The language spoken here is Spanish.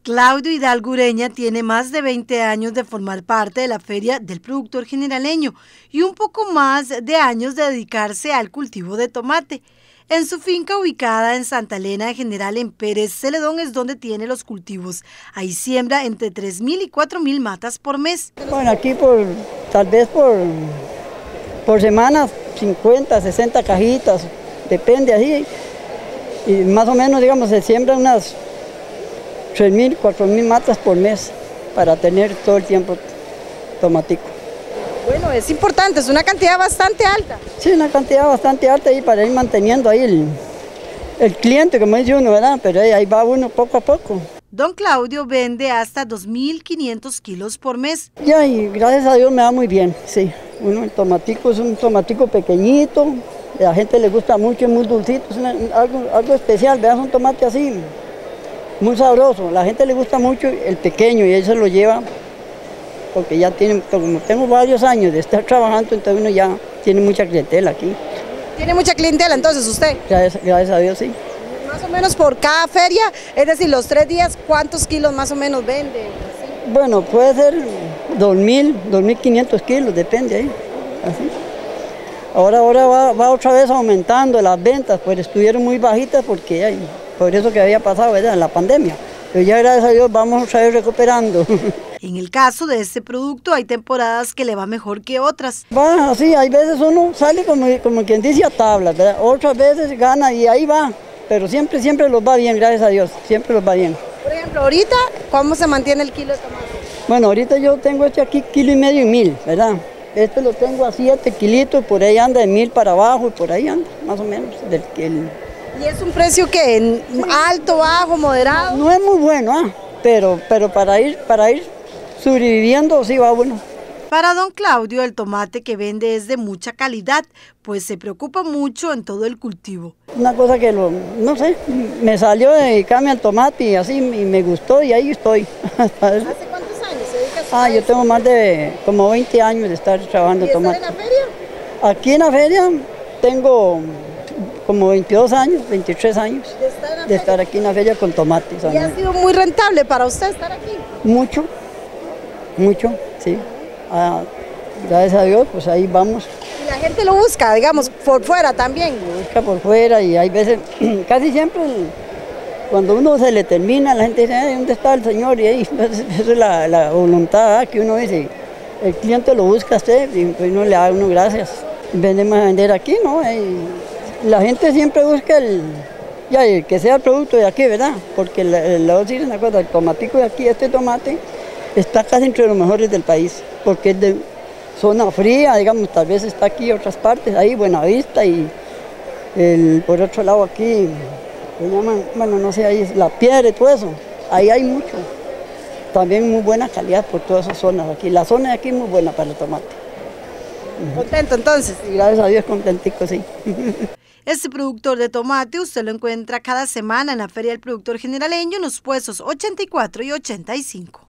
Claudio Hidalgo Ureña tiene más de 20 años de formar parte de la Feria del Productor Generaleño y un poco más de años de dedicarse al cultivo de tomate. En su finca ubicada en Santa Elena de General en Pérez Celedón es donde tiene los cultivos. Ahí siembra entre 3.000 y 4.000 matas por mes. Bueno, aquí tal vez por semana 50, 60 cajitas, depende así. Y más o menos, digamos, se siembran unas 3.000, 4.000 matas por mes para tener todo el tiempo tomatico. Bueno, es importante, es una cantidad bastante alta. Sí, una cantidad bastante alta y para ir manteniendo ahí el cliente, como dice uno, ¿verdad? Pero ahí va uno poco a poco. Don Claudio vende hasta 2.500 kilos por mes. Ya, y gracias a Dios me va muy bien, sí. El tomatico es un tomatico pequeñito, a la gente le gusta mucho, es muy dulcito, es algo especial, veas un tomate así, muy sabroso. A la gente le gusta mucho el pequeño y él se lo lleva porque ya tiene, como tengo varios años de estar trabajando, entonces uno ya tiene mucha clientela aquí. ¿Tiene mucha clientela entonces usted? Gracias a Dios, sí. Más o menos por cada feria, es decir, los 3 días, ¿cuántos kilos más o menos vende? Bueno, puede ser 2.000, 2.500 kilos, depende ahí. Así. Ahora va otra vez aumentando las ventas, pues estuvieron muy bajitas porque por eso que había pasado, ¿verdad?, la pandemia. Pero ya gracias a Dios vamos otra vez recuperando. En el caso de este producto hay temporadas que le va mejor que otras. Va así, hay veces uno sale como quien dice a tablas, ¿verdad? Otras veces gana y ahí va, pero siempre los va bien, gracias a Dios, siempre los va bien. Por ejemplo, ahorita, ¿cómo se mantiene el kilo de tomate? Bueno, ahorita yo tengo este aquí 1,5 kilos y 1,000, ¿verdad? Este lo tengo a 7 kilitos, por ahí anda de 1,000 para abajo y por ahí anda, más o menos. ¿Y es un precio que alto, bajo, moderado? No es muy bueno, pero para ir sobreviviendo sí va bueno. Para don Claudio el tomate que vende es de mucha calidad, pues se preocupa mucho en todo el cultivo. Una cosa que no sé, me salió de dedicarme al tomate y así y me gustó y ahí estoy. ¿Hace cuántos años se dedica a yo tengo más de como 20 años de estar trabajando tomate. ¿Y estar en la feria? Aquí en la feria tengo como 22 años, 23 años de estar aquí en la feria con tomates. ¿Y ha sido muy rentable para usted estar aquí? Mucho, sí. Gracias a Dios, pues ahí vamos. ¿Y la gente lo busca, digamos, por fuera también? Lo busca por fuera y hay veces, casi siempre, cuando uno se le termina, la gente dice, ¿dónde está el señor? Y ahí, esa es la voluntad que uno dice, el cliente lo busca a usted y pues uno le da uno gracias. Vendemos a vender aquí, ¿no? La gente siempre busca que sea el producto de aquí, ¿verdad? Porque le voy a decir una cosa, el tomatico de aquí, este tomate, está casi entre los mejores del país, porque es de zona fría, digamos, tal vez está aquí en otras partes, ahí Buenavista y por otro lado aquí, se llaman, bueno, no sé, ahí es La Piedra y todo eso, ahí hay mucho. También muy buena calidad por todas esas zonas aquí, la zona de aquí es muy buena para el tomate. ¿Contento entonces? Y gracias a Dios contentico, sí. Este productor de tomate usted lo encuentra cada semana en la Feria del Productor Generaleño en los puestos 84 y 85.